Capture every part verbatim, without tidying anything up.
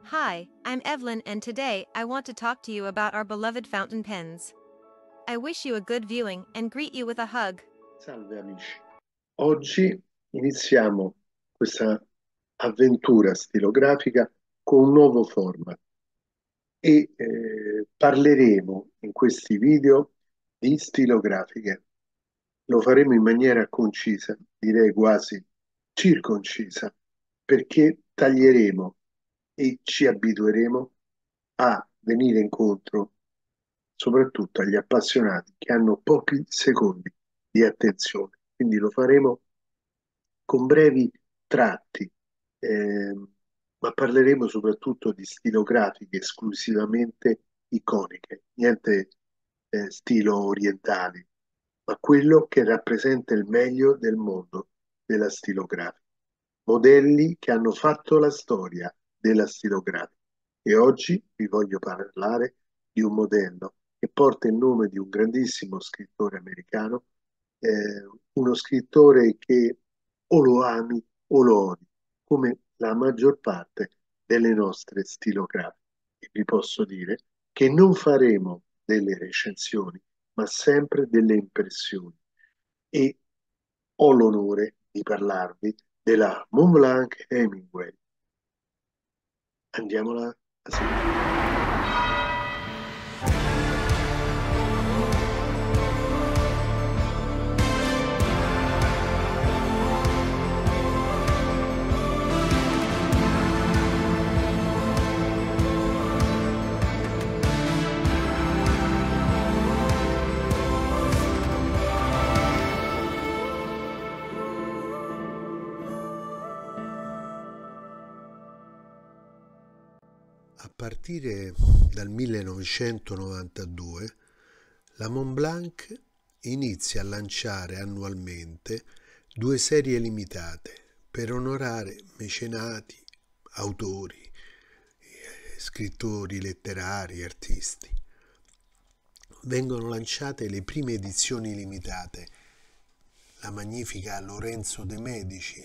Hi, I'm Evelyn and today I want to talk to you about our beloved fountain pens. I wish you a good viewing and greet you with a hug. Salve amici, oggi iniziamo questa avventura stilografica con un nuovo format e eh, parleremo in questi video di stilografiche. Lo faremo in maniera concisa, direi quasi circoncisa, perché taglieremo e ci abitueremo a venire incontro soprattutto agli appassionati che hanno pochi secondi di attenzione. Quindi lo faremo con brevi tratti, ehm, ma parleremo soprattutto di stilografiche esclusivamente iconiche, niente eh, stilo orientali, ma quello che rappresenta il meglio del mondo della stilografica. Modelli che hanno fatto la storia della stilografica. E oggi vi voglio parlare di un modello che porta il nome di un grandissimo scrittore americano, eh, uno scrittore che o lo ami o lo odi, come la maggior parte delle nostre stilografiche. E vi posso dire che non faremo delle recensioni, ma sempre delle impressioni. E ho l'onore di parlarvi della Montblanc Hemingway. Andiamola a sentire. A partire dal millenovecentonovantadue, la Montblanc inizia a lanciare annualmente due serie limitate per onorare mecenati, autori, scrittori letterari, artisti. Vengono lanciate le prime edizioni limitate, la magnifica Lorenzo de' Medici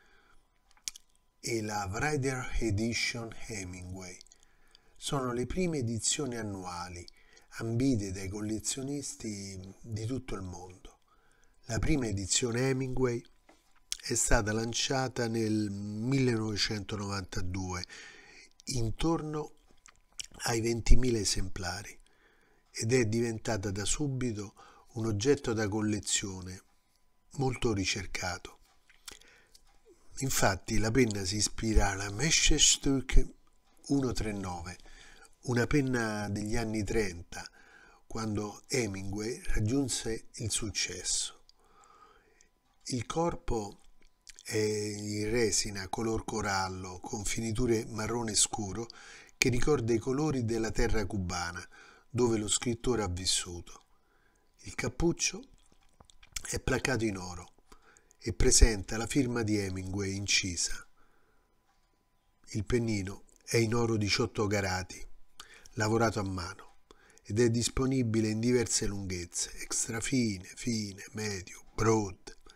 e la Writer Edition Hemingway. Sono le prime edizioni annuali, ambite dai collezionisti di tutto il mondo. La prima edizione Hemingway è stata lanciata nel millenovecentonovantadue, intorno ai ventimila esemplari, ed è diventata da subito un oggetto da collezione molto ricercato. Infatti la penna si ispira alla Messerstück centotrentanove, una penna degli anni trenta, quando Hemingway raggiunse il successo. Il corpo è in resina color corallo con finiture marrone scuro che ricorda i colori della terra cubana dove lo scrittore ha vissuto. Il cappuccio è placato in oro e presenta la firma di Hemingway incisa. Il pennino è in oro diciotto carati, lavorato a mano, ed è disponibile in diverse lunghezze, extra fine, fine, medio, broad.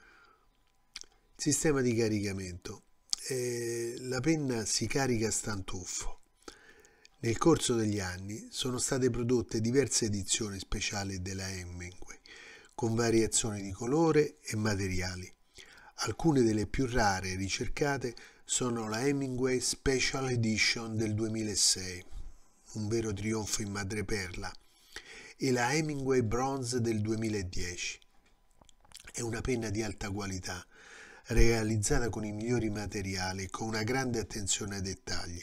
Il sistema di caricamento. Eh, la penna si carica a stantuffo. Nel corso degli anni sono state prodotte diverse edizioni speciali della Hemingway, con variazioni di colore e materiali. Alcune delle più rare e ricercate sono la Hemingway Special Edition del duemilasei, un vero trionfo in madreperla, e la Hemingway Bronze del duemiladieci. È una penna di alta qualità, realizzata con i migliori materiali e con una grande attenzione ai dettagli.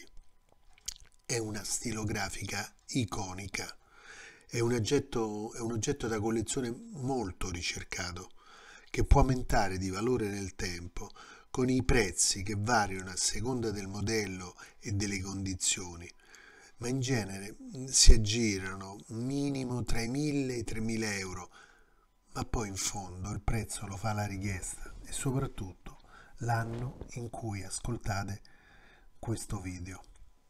È una stilografica iconica, è un oggetto, è un oggetto da collezione molto ricercato, che può aumentare di valore nel tempo con i prezzi che variano a seconda del modello e delle condizioni, ma in genere si aggirano minimo tra i mille e i tremila euro, ma poi in fondo il prezzo lo fa la richiesta e soprattutto l'anno in cui ascoltate questo video.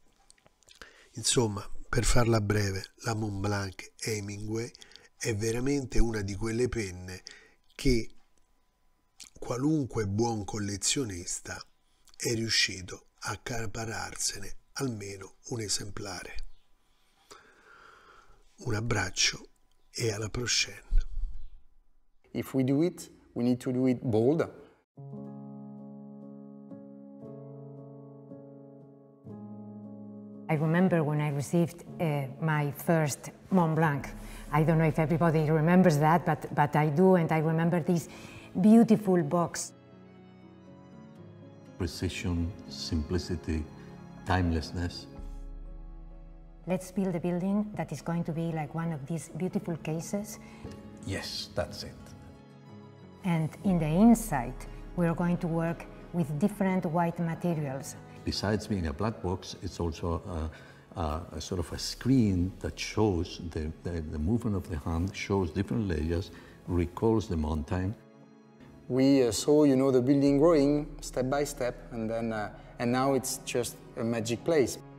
Insomma, per farla breve, la Montblanc Hemingway è veramente una di quelle penne che qualunque buon collezionista è riuscito a accapararsene almeno un esemplare. Un abbraccio e alla prochaine. If we do it, we need to do it bold. I remember when I received uh, my first Mont Blanc. I don't know if everybody remembers that, but, but I do, and I remember this beautiful box. Precision, simplicity, timelessness. Let's build a building that is going to be like one of these beautiful cases. Yes, that's it. And in the inside, we're going to work with different white materials. Besides being a black box, it's also a, a, a sort of a screen that shows the, the, the movement of the hand, shows different layers, recalls the mountain. We uh, saw, you know, the building growing step by step, and then, uh, and now it's just a magic place.